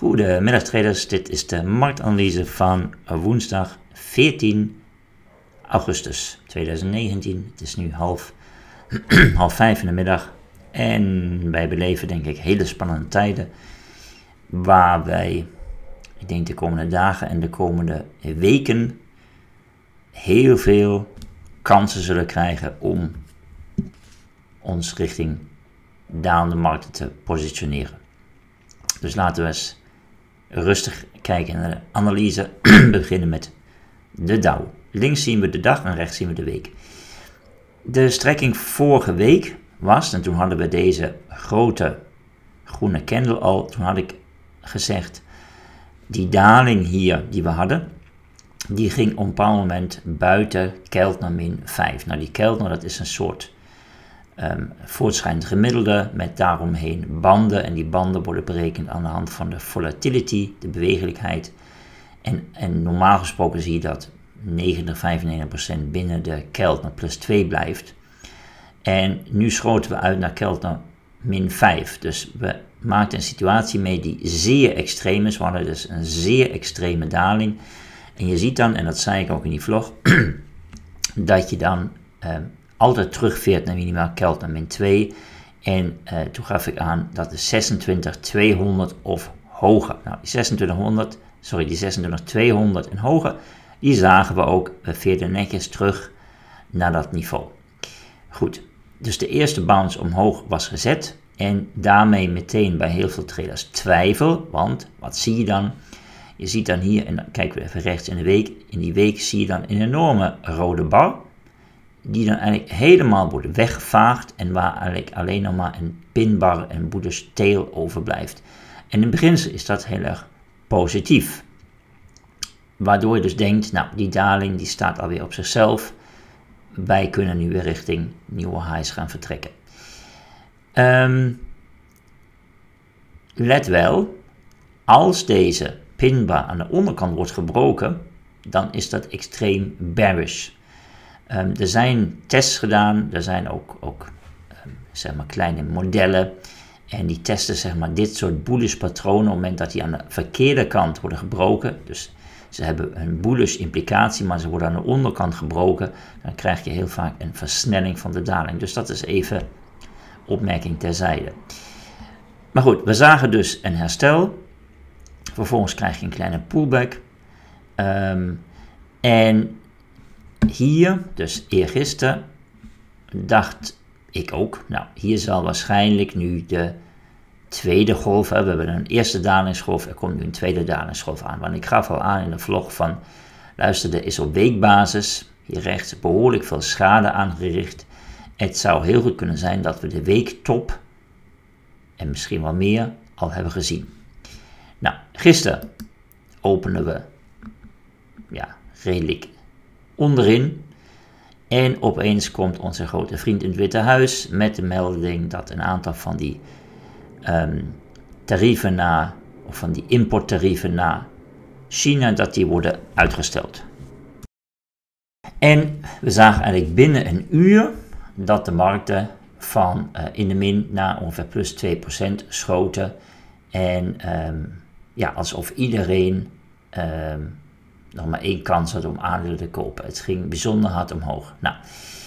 Goedemiddag traders, dit is de marktanalyse van woensdag 14 augustus 2019. Het is nu half 5 in de middag en wij beleven denk ik hele spannende tijden waar wij, ik denk de komende dagen en de komende weken heel veel kansen zullen krijgen om ons richting dalende markten te positioneren. Dus laten we eens rustig kijken naar de analyse. We beginnen met de Dow. Links zien we de dag en rechts zien we de week. De strekking vorige week was, en toen hadden we deze grote groene candle al, toen had ik gezegd, die daling hier die we hadden, die ging op een bepaald moment buiten Keltner min 5. Nou, die Keltner, dat is een soort voortschrijdend gemiddelde met daaromheen banden. En die banden worden berekend aan de hand van de volatility, de bewegelijkheid. En normaal gesproken zie je dat 95% binnen de Keltner plus 2 blijft. En nu schoten we uit naar Keltner min 5. Dus we maakten een situatie mee die zeer extreem is. We hadden dus een zeer extreme daling. En je ziet dan, en dat zei ik ook in die vlog, dat je dan altijd terugveert naar minimaal Keltner min 2. En toen gaf ik aan dat de 26200 of hoger. Nou, die 26200 en hoger, die zagen we ook. We veerden netjes terug naar dat niveau. Goed, dus de eerste bounce omhoog was gezet. En daarmee meteen bij heel veel traders twijfel. Want wat zie je dan? Je ziet dan hier, en dan kijken we even rechts in de week. In die week zie je dan een enorme rode bar. Die dan eigenlijk helemaal wordt weggevaagd. En waar eigenlijk alleen nog maar een pinbar en bullish tail overblijft. En in beginsel is dat heel erg positief. Waardoor je dus denkt, nou die daling die staat alweer op zichzelf. Wij kunnen nu weer richting nieuwe highs gaan vertrekken. Let wel, als deze pinbar aan de onderkant wordt gebroken, dan is dat extreem bearish. Er zijn tests gedaan, er zijn ook zeg maar kleine modellen en die testen zeg maar dit soort bullish patronen op het moment dat die aan de verkeerde kant worden gebroken. Dus ze hebben een bullish implicatie, maar ze worden aan de onderkant gebroken. Dan krijg je heel vaak een versnelling van de daling. Dus dat is even opmerking terzijde. Maar goed, we zagen dus een herstel. Vervolgens krijg je een kleine pullback. En hier, dus eergisteren, dacht ik ook, nou hier zal waarschijnlijk nu de tweede golf, we hebben een eerste dalingsgolf, er komt nu een tweede dalingsgolf aan. Want ik gaf al aan in de vlog van, luister, er is op weekbasis, hier rechts, behoorlijk veel schade aangericht. Het zou heel goed kunnen zijn dat we de weektop, en misschien wel meer, al hebben gezien. Nou, gisteren openden we, redelijk onderin. En opeens komt onze grote vriend in het Witte Huis met de melding dat een aantal van die tarieven of van die importtarieven naar China, dat die worden uitgesteld. En we zagen eigenlijk binnen een uur dat de markten van in de min naar ongeveer plus 2% schoten. En alsof iedereen nog maar één kans had om aandelen te kopen. Het ging bijzonder hard omhoog. Nou,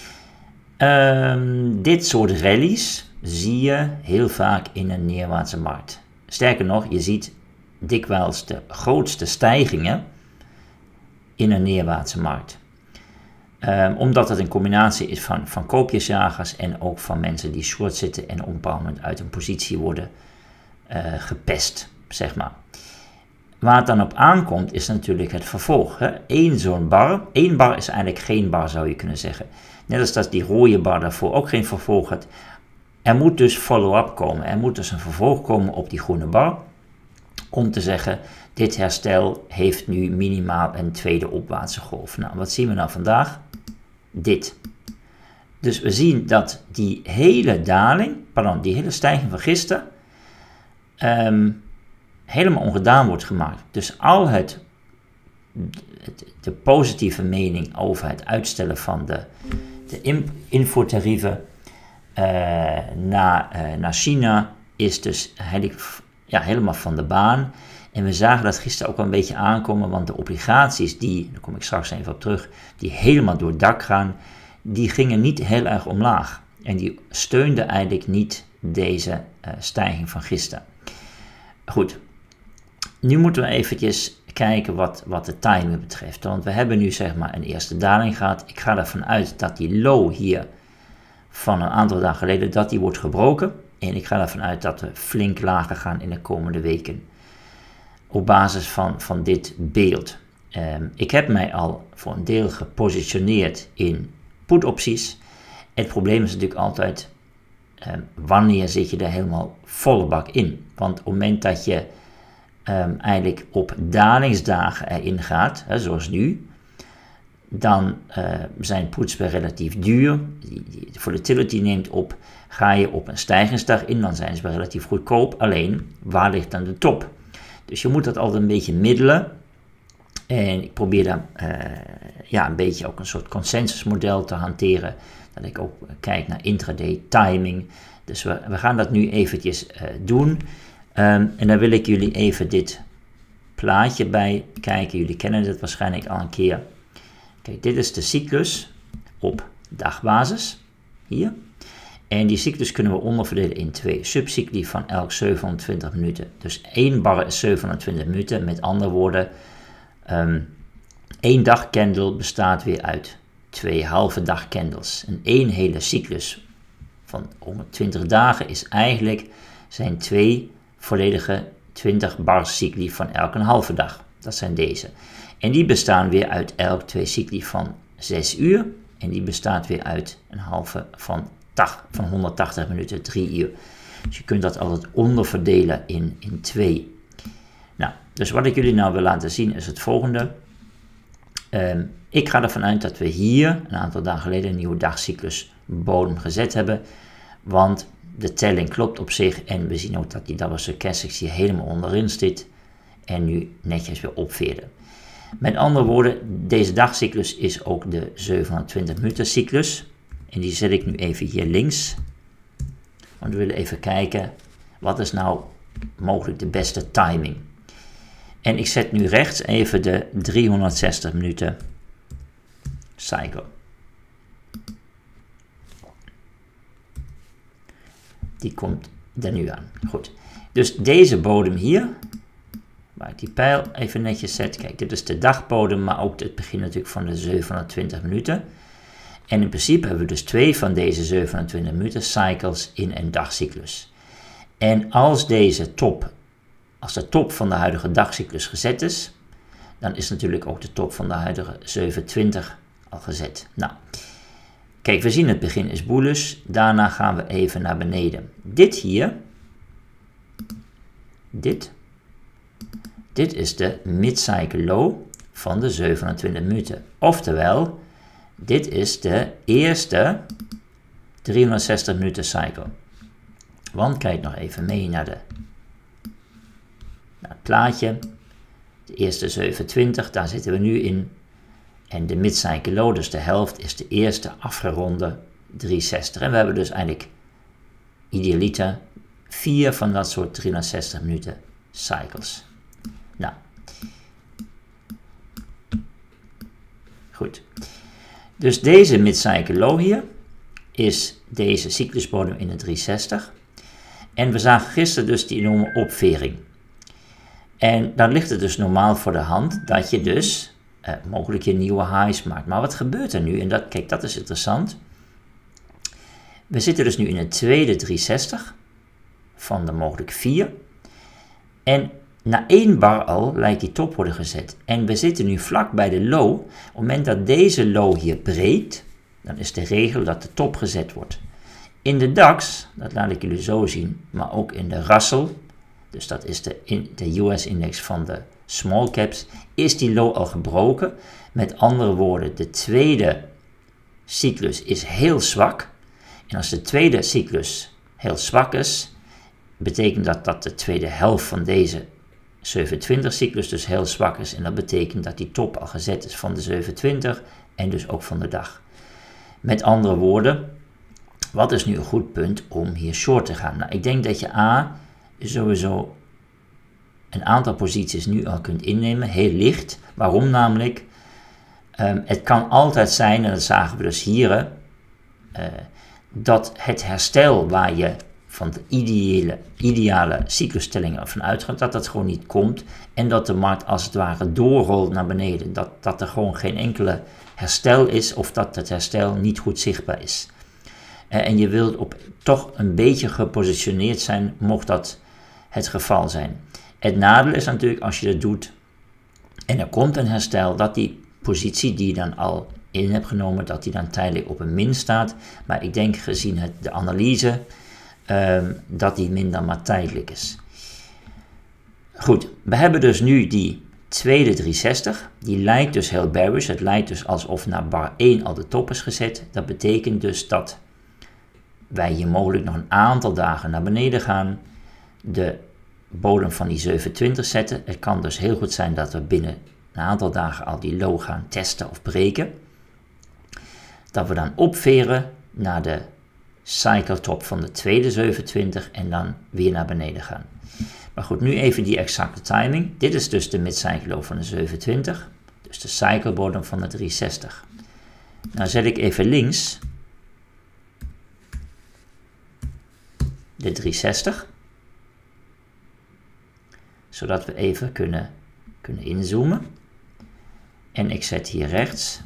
dit soort rallies zie je heel vaak in een neerwaartse markt. Sterker nog, je ziet dikwijls de grootste stijgingen in een neerwaartse markt. Omdat het een combinatie is van koopjesjagers en ook van mensen die short zitten en op een bepaald moment uit een positie worden gepest, zeg maar. Waar het dan op aankomt is natuurlijk het vervolg. Eén zo'n bar. Eén bar is eigenlijk geen bar, zou je kunnen zeggen. Net als dat die rode bar daarvoor ook geen vervolg had. Er moet dus follow-up komen. Er moet dus een vervolg komen op die groene bar. Om te zeggen, dit herstel heeft nu minimaal een tweede opwaartse golf. Nou, wat zien we nou vandaag? Dit. Dus we zien dat die hele die hele stijging van gisteren helemaal ongedaan wordt gemaakt. Dus al de positieve mening over het uitstellen van de invoertarieven naar China is dus helemaal van de baan. En we zagen dat gisteren ook wel een beetje aankomen, want de obligaties die, daar kom ik straks even op terug, die helemaal door het dak gaan, die gingen niet heel erg omlaag. En die steunden eigenlijk niet deze stijging van gisteren. Goed, nu moeten we eventjes kijken wat de timing betreft. Want we hebben nu zeg maar een eerste daling gehad. Ik ga ervan uit dat die low hier van een aantal dagen geleden, dat die wordt gebroken. En ik ga ervan uit dat we flink lager gaan in de komende weken. Op basis van dit beeld. Ik heb mij al voor een deel gepositioneerd in put-opties. Het probleem is natuurlijk altijd, wanneer zit je er helemaal volle bak in? Want op het moment dat je eigenlijk op dalingsdagen erin gaat, zoals nu, dan zijn puts weer relatief duur. De volatility neemt op. Ga je op een stijgingsdag in, dan zijn ze weer relatief goedkoop. Alleen, waar ligt dan de top? Dus je moet dat altijd een beetje middelen. En ik probeer dan een beetje ook een soort consensusmodel te hanteren. Dat ik ook kijk naar intraday timing. Dus we gaan dat nu eventjes doen. En dan wil ik jullie even dit plaatje bij kijken. Jullie kennen dit waarschijnlijk al een keer. Kijk, dit is de cyclus op dagbasis. Hier. En die cyclus kunnen we onderverdelen in 2 subcycli van elk 720 minuten. Dus 1 bar is 720 minuten. Met andere woorden, 1 dagcandle bestaat weer uit 2 halve dagcandles. En 1 hele cyclus van 120 dagen is eigenlijk zijn 2 volledige 20 bar cycli van elke halve dag. Dat zijn deze. En die bestaan weer uit elk 2 cycli van 6 uur. En die bestaat weer uit een halve van 180 minuten, 3 uur. Dus je kunt dat altijd onderverdelen in 2. Nou, dus wat ik jullie nou wil laten zien is het volgende. Ik ga ervan uit dat we hier een aantal dagen geleden een nieuwe dagcyclus bodem gezet hebben. Want de telling klopt op zich en we zien ook dat die double stochastics hier helemaal onderin zit. En nu netjes weer opveerde. Met andere woorden, deze dagcyclus is ook de 720 minuten cyclus. En die zet ik nu even hier links. Want we willen even kijken, wat is nou mogelijk de beste timing. En ik zet nu rechts even de 360 minuten cycle. Die komt er nu aan. Goed. Dus deze bodem hier, waar ik die pijl even netjes zet. Kijk, dit is de dagbodem, maar ook het begin natuurlijk van de 720 minuten. En in principe hebben we dus 2 van deze 27 minuten cycles in een dagcyclus. En als de top van de huidige dagcyclus gezet is, dan is natuurlijk ook de top van de huidige 720 al gezet. Nou, kijk, we zien het begin is bullish, daarna gaan we even naar beneden. Dit hier, dit is de mid-cycle low van de 27 minuten. Oftewel, dit is de eerste 360 minuten cycle. Want kijk nog even mee naar het plaatje. De eerste 720, daar zitten we nu in. En de mid-cycle low, dus de helft, is de eerste afgeronde 360. En we hebben dus eigenlijk idealiter 4 van dat soort 360 minuten cycles. Nou, goed. Dus deze mid-cycle low hier is deze cyclusbodem in de 360. En we zagen gisteren dus die enorme opvering. En dan ligt het dus normaal voor de hand dat je dus mogelijk je nieuwe highs maakt. Maar wat gebeurt er nu? En kijk, dat is interessant. We zitten dus nu in een tweede 360 van de mogelijk 4. En na 1 bar al lijkt die top worden gezet. En we zitten nu vlak bij de low. Op het moment dat deze low hier breekt, dan is de regel dat de top gezet wordt. In de DAX, dat laat ik jullie zo zien, maar ook in de Russell, dus dat is de US-index van de small caps, is die low al gebroken. Met andere woorden, de tweede cyclus is heel zwak. En als de tweede cyclus heel zwak is, betekent dat de tweede helft van deze 720 cyclus dus heel zwak is. En dat betekent dat die top al gezet is van de 720 en dus ook van de dag. Met andere woorden, wat is nu een goed punt om hier short te gaan? Nou, ik denk dat je sowieso een aantal posities nu al kunt innemen, heel licht. Waarom namelijk? Het kan altijd zijn, en dat zagen we dus hier, dat het herstel waar je van de ideale cyclusstellingen van uitgaat, dat dat gewoon niet komt en dat de markt als het ware doorrolt naar beneden. Dat er gewoon geen enkele herstel is of dat het herstel niet goed zichtbaar is. En je wilt toch een beetje gepositioneerd zijn, mocht dat het geval zijn. Het nadeel is natuurlijk als je dat doet en er komt een herstel, dat die positie die je dan al in hebt genomen, dat die dan tijdelijk op een min staat. Maar ik denk gezien de analyse dat die min dan maar tijdelijk is. Goed, we hebben dus nu die tweede 360. Die lijkt dus heel bearish. Het lijkt dus alsof naar bar 1 al de top is gezet. Dat betekent dus dat wij hier mogelijk nog een aantal dagen naar beneden gaan. De bodem van die 27 zetten. Het kan dus heel goed zijn dat we binnen een aantal dagen al die low gaan testen of breken. Dat we dan opveren naar de cycle top van de tweede 27 en dan weer naar beneden gaan. Maar goed, nu even die exacte timing. Dit is dus de mid-cycle low van de 27. Dus de cycle bodem van de 360. Nou zet ik even links de 360. Zodat we even kunnen inzoomen. En ik zet hier rechts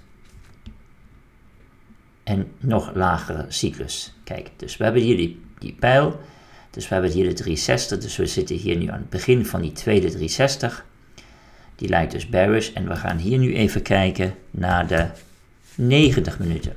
en nog lagere cyclus. Kijk, dus we hebben hier die pijl. Dus we hebben hier de 360. Dus we zitten hier nu aan het begin van die tweede 360. Die lijkt dus bearish. En we gaan hier nu even kijken naar de 90 minuten.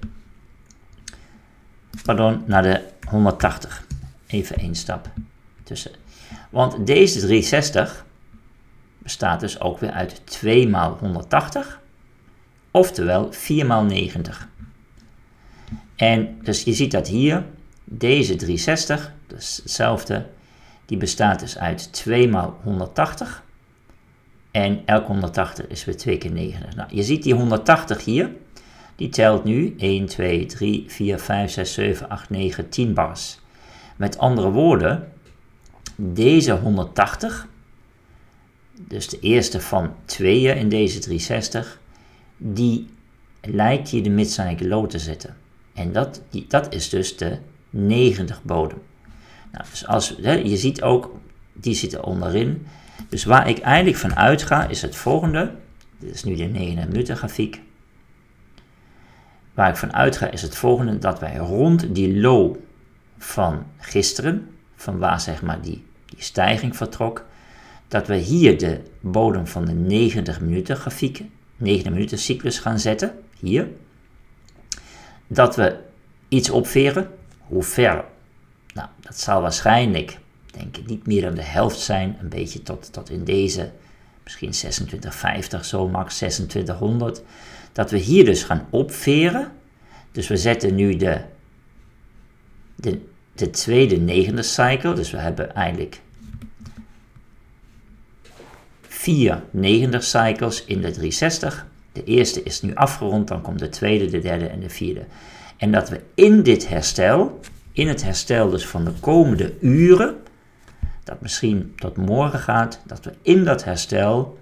Pardon, naar de 180. Even één stap tussen. Want deze 360 bestaat dus ook weer uit 2 maal 180. Oftewel 4 maal 90. En dus je ziet dat hier, deze 360, dus hetzelfde, die bestaat dus uit 2 maal 180. En elke 180 is weer 2 keer 90. Nou, je ziet die 180 hier, die telt nu 1, 2, 3, 4, 5, 6, 7, 8, 9, 10 bars. Met andere woorden, deze 180, dus de eerste van tweeën in deze 360, die lijkt hier de mid-cycle low te zetten. En dat is dus de 90 bodem. Nou, dus je ziet ook, die zit er onderin. Dus waar ik eigenlijk van uitga is het volgende. Dit is nu de 9 minuten grafiek. Waar ik van uitga is het volgende, dat wij rond die low van gisteren, van waar zeg maar die stijging vertrok, dat we hier de bodem van de 90 minuten grafiek, 90 minuten cyclus gaan zetten, hier. Dat we iets opveren. Hoe ver? Nou, dat zal waarschijnlijk, denk ik, niet meer dan de helft zijn. Een beetje tot in deze, misschien 26,50 zo max, 2600. Dat we hier dus gaan opveren. Dus we zetten nu de tweede negende cycle. Dus we hebben eigenlijk 4 90 cycles in de 360. De eerste is nu afgerond, dan komt de tweede, de derde en de vierde. En dat we in dit herstel, in het herstel dus van de komende uren, dat misschien tot morgen gaat, dat we in dat herstel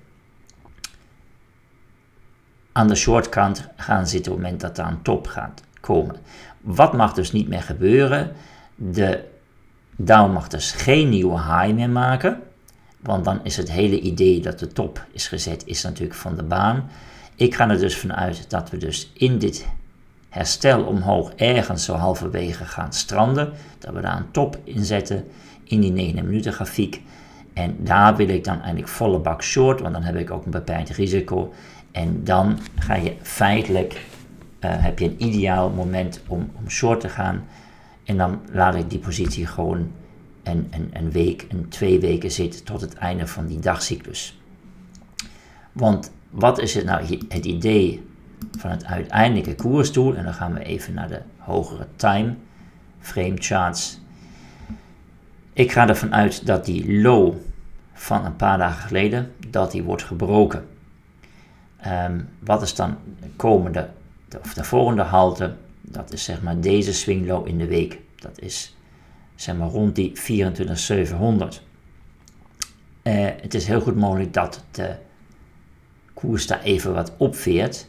aan de shortkant gaan zitten op het moment dat er aan top gaat komen. Wat mag dus niet meer gebeuren? De Dow mag dus geen nieuwe high meer maken, want dan is het hele idee dat de top is gezet, is natuurlijk van de baan. Ik ga er dus vanuit dat we dus in dit herstel omhoog ergens zo halverwege gaan stranden. Dat we daar een top in zetten in die 9 minuten grafiek. En daar wil ik dan eigenlijk volle bak short, want dan heb ik ook een beperkt risico. En dan ga je feitelijk, heb je een ideaal moment om short te gaan. En dan laat ik die positie gewoon een week, 2 weken zitten tot het einde van die dagcyclus. Want wat is het nou het idee van het uiteindelijke koersdoel? En dan gaan we even naar de hogere time frame charts. Ik ga ervan uit dat die low van een paar dagen geleden, dat die wordt gebroken. Wat is dan de volgende halte? Dat is zeg maar deze swing low in de week. Dat is zeg maar rond die 24.700. Het is heel goed mogelijk dat de koers daar even wat opveert.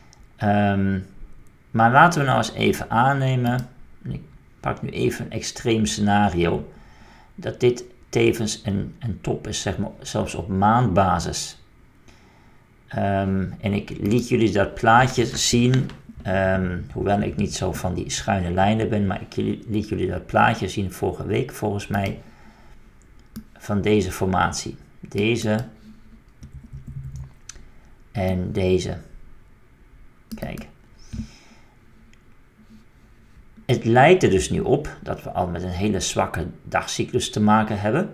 Maar laten we nou eens even aannemen, ik pak nu even een extreem scenario, dat dit tevens een top is, zeg maar, zelfs op maandbasis. En ik liet jullie dat plaatje zien, hoewel ik niet zo van die schuine lijnen ben, maar ik liet jullie dat plaatje zien vorige week volgens mij, van deze formatie. Deze en deze. Kijk. Het lijkt er dus nu op dat we al met een hele zwakke dagcyclus te maken hebben.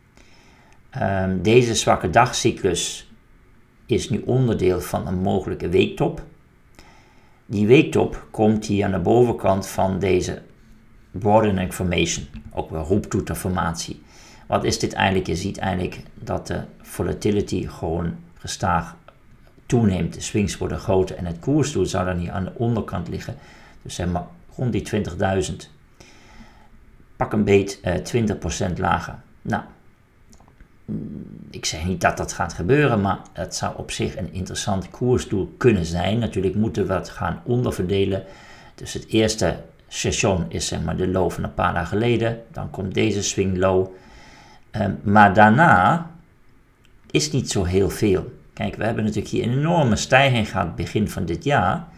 Deze zwakke dagcyclus is nu onderdeel van een mogelijke weektop. Die weektop komt hier aan de bovenkant van deze broadening formation, ook wel roeptoeterformatie. Wat is dit eigenlijk? Je ziet eigenlijk dat de volatility gewoon gestaag toeneemt. De swings worden groter en het koersdoel zou dan hier aan de onderkant liggen. Dus zeg maar rond die 20.000. Pak een beet 20% lager. Nou, ik zeg niet dat dat gaat gebeuren, maar het zou op zich een interessant koersdoel kunnen zijn. Natuurlijk moeten we het gaan onderverdelen. Dus het eerste station is zeg maar de low van een paar dagen geleden. Dan komt deze swing low. Maar daarna is niet zo heel veel. Kijk, we hebben natuurlijk hier een enorme stijging gehad begin van dit jaar.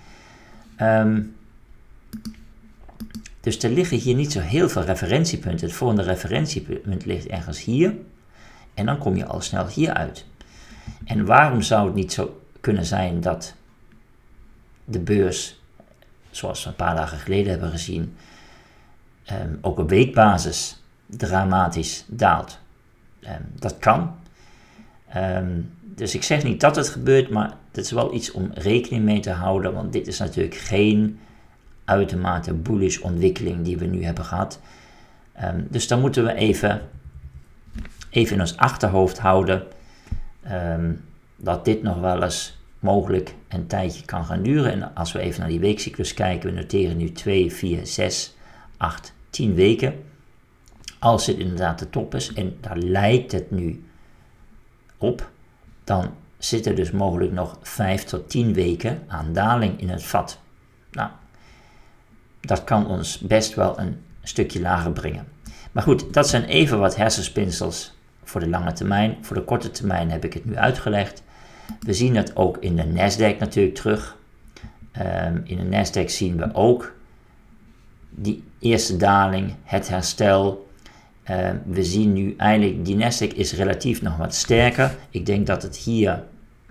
Dus er liggen hier niet zo heel veel referentiepunten. Het volgende referentiepunt ligt ergens hier. En dan kom je al snel hier uit. En waarom zou het niet zo kunnen zijn dat de beurs, zoals we een paar dagen geleden hebben gezien, ook op weekbasis dramatisch daalt? Dat kan. Dus ik zeg niet dat het gebeurt, maar het is wel iets om rekening mee te houden, want dit is natuurlijk geen uitermate bullish ontwikkeling die we nu hebben gehad. Dus dan moeten we even in ons achterhoofd houden dat dit nog wel eens mogelijk een tijdje kan gaan duren. En als we even naar die weekcyclus kijken, we noteren nu 2, 4, 6, 8, 10 weken. Als dit inderdaad de top is, en daar lijkt het nu op, dan zit er dus mogelijk nog 5 tot 10 weken aan daling in het vat. Nou, dat kan ons best wel een stukje lager brengen. Maar goed, dat zijn even wat hersenspinsels voor de lange termijn. Voor de korte termijn heb ik het nu uitgelegd. We zien dat ook in de Nasdaq natuurlijk terug. In de Nasdaq zien we ook die eerste daling, het herstel. We zien nu eigenlijk, die Nasdaq is relatief nog wat sterker. Ik denk dat het hier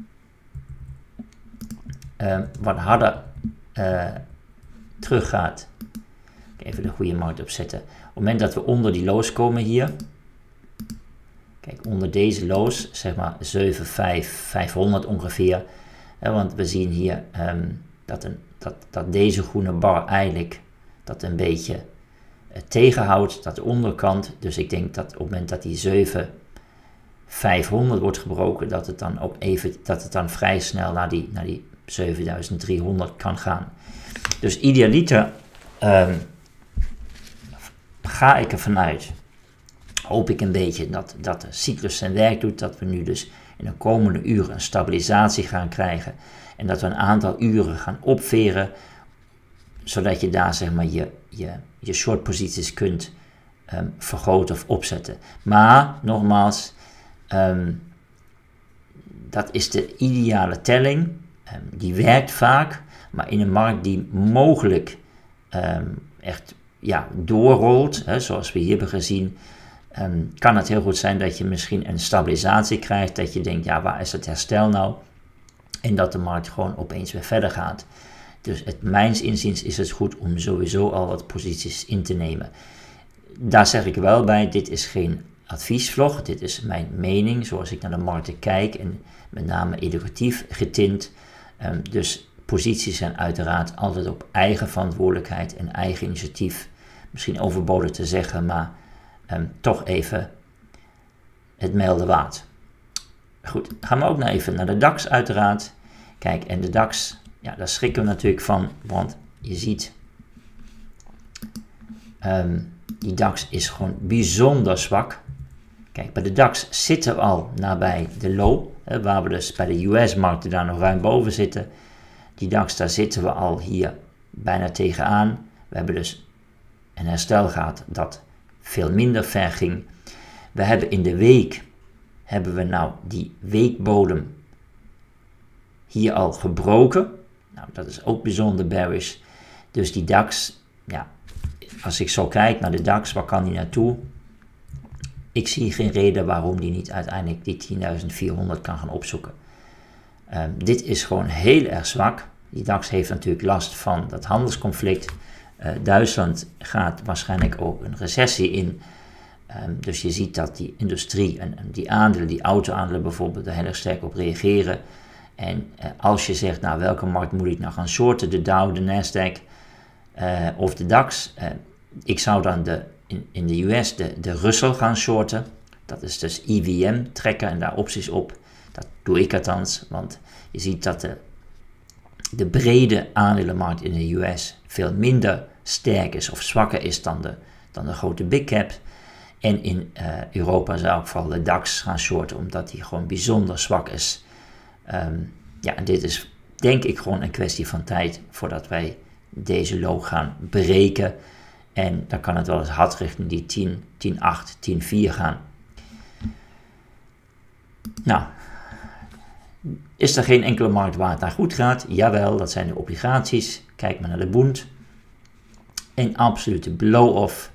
wat harder teruggaat. Even de goede markt opzetten. Op het moment dat we onder die lows komen hier. Kijk, onder deze lows, zeg maar 500 ongeveer. Want we zien hier dat deze groene bar eigenlijk dat een beetje tegenhoudt, dat de onderkant. Dus ik denk dat op het moment dat die 7500 wordt gebroken, dat het dan ook even, dat het dan vrij snel naar die 7300 kan gaan. Dus idealiter ga ik ervan uit, hoop ik een beetje dat de cyclus zijn werk doet, dat we nu dus in de komende uren een stabilisatie gaan krijgen en dat we een aantal uren gaan opveren, zodat je daar zeg maar je short posities kunt vergroten of opzetten. Maar nogmaals, dat is de ideale telling, die werkt vaak, maar in een markt die mogelijk echt doorrolt, zoals we hier hebben gezien, kan het heel goed zijn dat je misschien een stabilisatie krijgt, dat je denkt, ja, waar is het herstel nou? En dat de markt gewoon opeens weer verder gaat. Dus mijns inziens is het goed om sowieso al wat posities in te nemen. Daar zeg ik wel bij, dit is geen adviesvlog, dit is mijn mening, zoals ik naar de markten kijk en met name educatief getint. Dus posities zijn uiteraard altijd op eigen verantwoordelijkheid en eigen initiatief. Misschien overbodig te zeggen, maar toch even het melden waard. Goed, gaan we ook nog even naar de DAX uiteraard. Kijk, en de DAX, ja, daar schrikken we natuurlijk van, want je ziet, die DAX is gewoon bijzonder zwak. Kijk, bij de DAX zitten we al nabij de low, waar we dus bij de US-markten daar nog ruim boven zitten. Die DAX, daar zitten we al hier bijna tegenaan. We hebben dus een herstel gehad dat veel minder ver ging. We hebben in de week, die weekbodem hier al gebroken. Nou, dat is ook bijzonder bearish. Dus die DAX, ja, als ik zo kijk naar de DAX, waar kan die naartoe? Ik zie geen reden waarom die niet uiteindelijk die 10.400 kan gaan opzoeken. Dit is gewoon heel erg zwak. Die DAX heeft natuurlijk last van dat handelsconflict. Duitsland gaat waarschijnlijk ook een recessie in. Dus je ziet dat die industrie en die aandelen, die auto-aandelen bijvoorbeeld, er heel erg sterk op reageren. En als je zegt, nou welke markt moet ik nou gaan shorten, de Dow, de Nasdaq of de DAX. Ik zou dan in de US de Russell gaan shorten. Dat is dus EVM, trekken en daar opties op. Dat doe ik althans, want je ziet dat de brede aandelenmarkt in de US veel minder sterk is of zwakker is dan de grote big caps. En in Europa zou ik vooral de DAX gaan shorten, omdat die gewoon bijzonder zwak is. En dit is denk ik gewoon een kwestie van tijd voordat wij deze low gaan breken. En dan kan het wel eens hard richting die 10, 10.8, 10.4 gaan. Nou, is er geen enkele markt waar het naar goed gaat? Jawel, dat zijn de obligaties. Kijk maar naar de Bund. Een absolute blow-off.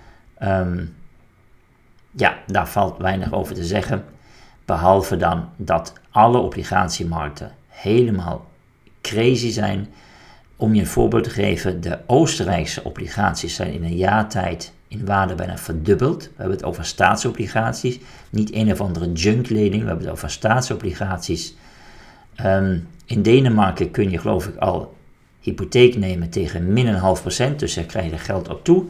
Daar valt weinig over te zeggen. Behalve dan dat alle obligatiemarkten helemaal crazy zijn. Om je een voorbeeld te geven, de Oostenrijkse obligaties zijn in een jaar tijd in waarde bijna verdubbeld. We hebben het over staatsobligaties, niet een of andere junklening, we hebben het over staatsobligaties. In Denemarken kun je geloof ik al hypotheek nemen tegen min 0,5%, dus daar krijg je geld op toe.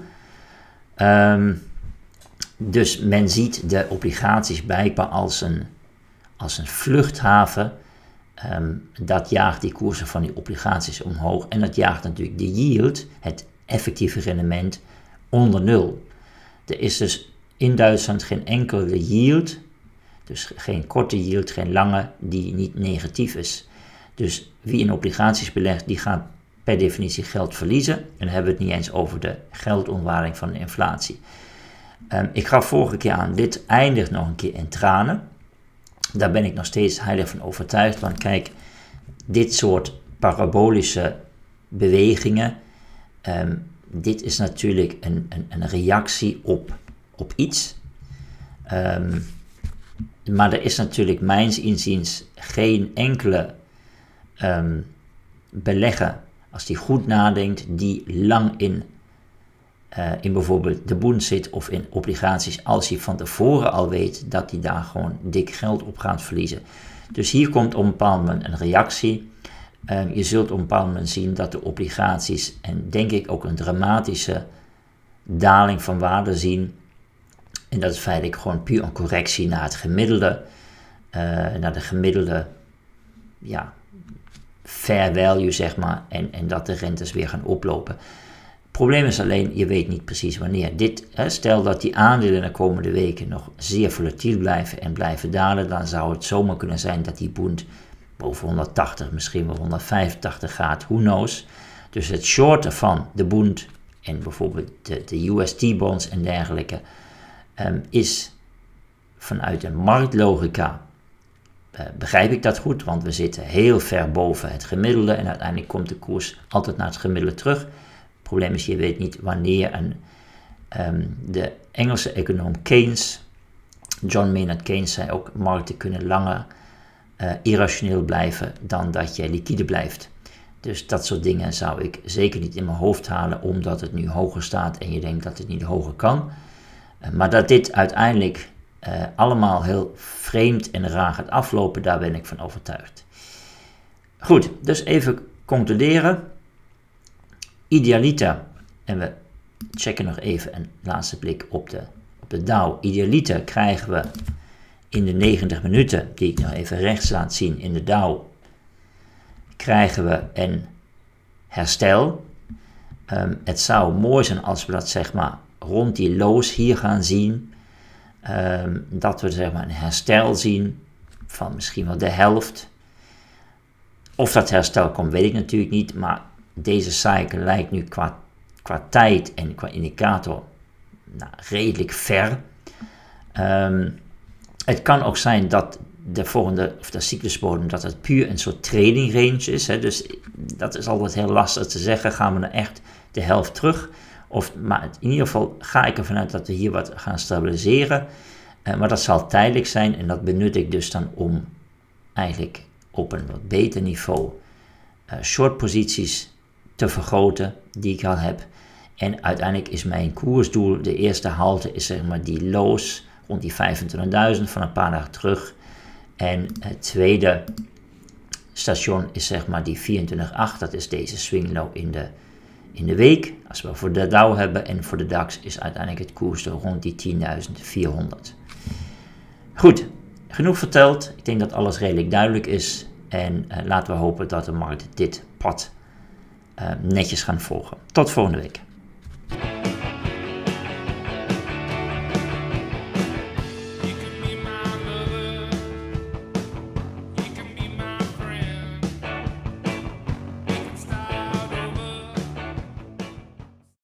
Dus men ziet de obligaties blijkbaar als een vluchthaven. Dat jaagt die koersen van die obligaties omhoog. En dat jaagt natuurlijk de yield, het effectieve rendement, onder nul. Er is dus in Duitsland geen enkele yield, dus geen korte yield, geen lange, die niet negatief is. Dus wie in obligaties belegt, die gaat per definitie geld verliezen. En dan hebben we het niet eens over de geldontwaarding van de inflatie. Ik gaf vorige keer aan, dit eindigt nog een keer in tranen. Daar ben ik nog steeds heilig van overtuigd, want kijk, dit soort parabolische bewegingen, dit is natuurlijk een reactie op iets. Maar er is natuurlijk mijns inziens geen enkele belegger, als die goed nadenkt, die lang in bijvoorbeeld de Bund zit of in obligaties, als hij van tevoren al weet dat hij daar gewoon dik geld op gaat verliezen. Dus hier komt op een bepaald moment een reactie. Je zult op een bepaald moment zien dat de obligaties, en denk ik ook een dramatische daling van waarde zien. En dat is feitelijk gewoon puur een correctie naar het gemiddelde, naar de gemiddelde fair value, zeg maar, en dat de rentes weer gaan oplopen. Het probleem is alleen, je weet niet precies wanneer. Stel dat die aandelen de komende weken nog zeer volatiel blijven en blijven dalen, dan zou het zomaar kunnen zijn dat die Bund boven 180, misschien wel 185 gaat, who knows. Dus het shorten van de Bund en bijvoorbeeld de UST-bonds en dergelijke is vanuit een marktlogica, begrijp ik dat goed, want we zitten heel ver boven het gemiddelde en uiteindelijk komt de koers altijd naar het gemiddelde terug. Het probleem is, je weet niet wanneer de Engelse econoom Keynes, John Maynard Keynes, zei ook, markten kunnen langer irrationeel blijven dan dat je liquide blijft. Dus dat soort dingen zou ik zeker niet in mijn hoofd halen, omdat het nu hoger staat en je denkt dat het niet hoger kan. Maar dat dit uiteindelijk allemaal heel vreemd en raar gaat aflopen, daar ben ik van overtuigd. Goed, dus even concluderen. Idealiter, en we checken nog even een laatste blik op de Dow. Idealiter krijgen we in de 90 minuten, die ik nog even rechts laat zien in de Dow, krijgen we een herstel. Het zou mooi zijn als we dat zeg maar rond die lows hier gaan zien. Dat we zeg maar een herstel zien van misschien wel de helft. Of dat herstel komt, weet ik natuurlijk niet, maar deze cycle lijkt nu qua tijd en qua indicator redelijk ver. Het kan ook zijn dat de volgende, of de cyclusbodem, dat het puur een soort trading range is. Hè? Dus dat is altijd heel lastig te zeggen, gaan we dan echt de helft terug? Maar in ieder geval ga ik ervan uit dat we hier wat gaan stabiliseren. Maar dat zal tijdelijk zijn en dat benut ik dus dan om eigenlijk op een wat beter niveau short posities te vergroten die ik al heb. En uiteindelijk is mijn koersdoel, de eerste halte is zeg maar die lows rond die 25.000 van een paar dagen terug. En het tweede station is zeg maar die 24.8, dat is deze swing low in de week. Als we voor de Dow hebben en voor de DAX is uiteindelijk het koersdoel rond die 10.400. Goed, genoeg verteld. Ik denk dat alles redelijk duidelijk is. En laten we hopen dat de markt dit pad netjes gaan volgen. Tot volgende week.